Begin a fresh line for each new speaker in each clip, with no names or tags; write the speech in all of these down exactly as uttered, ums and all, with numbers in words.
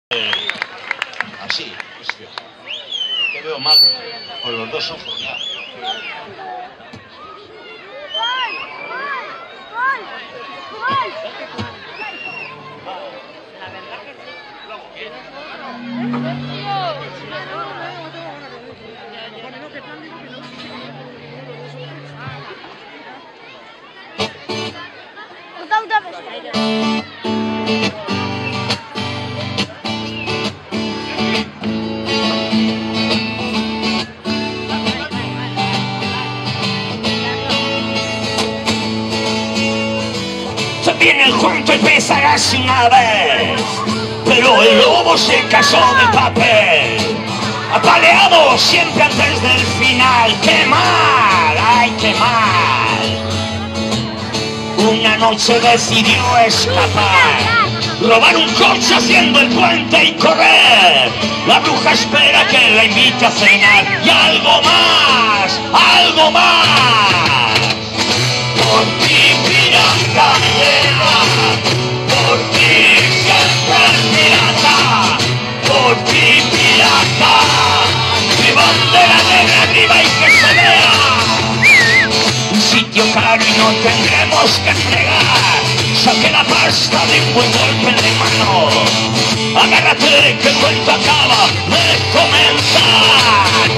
Eh, así, hostia. Que veo mal con los dos ojos ya.
La verdad que sí.
Se vienen juntos y pesarás una vez, pero el lobo se casó de papel. Apaleado siempre antes del final. ¡Qué mal! ¡Ay, qué mal! Una noche decidió escapar, robar un coche haciendo el puente y correr. La bruja espera que la invite a cenar y algo más, algo más. Por ti, pirata, por ti siempre pirata, por ti, pirata, mi bandera negra arriba y que se vea. Un sitio caro y no tendremos que entregar. Saque la pasta de un buen golpe de mano. Agárrate que el cuento acaba de comenzar.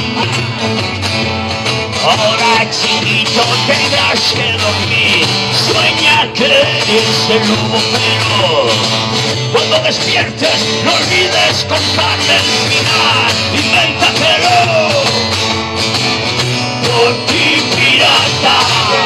Ahora, chiquito, tendrás que dormir. Sueña que eres el lobo, pero cuando despiertes no olvides contarme el final. Invéntatelo. Por ti, pirata,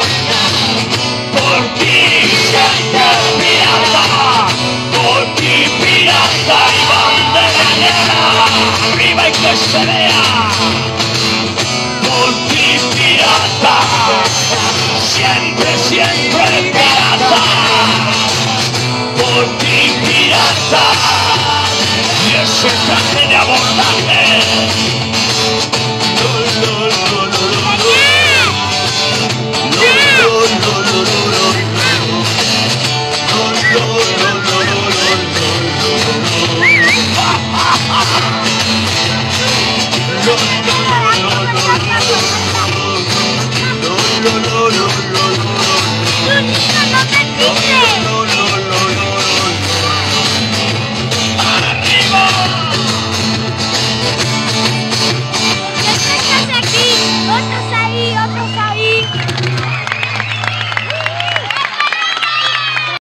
por ti siempre pirata, por ti, pirata y bandera negra arriba y que se vea. Por ti, pirata, siempre, siempre pirata, por ti, pirata, y ese traje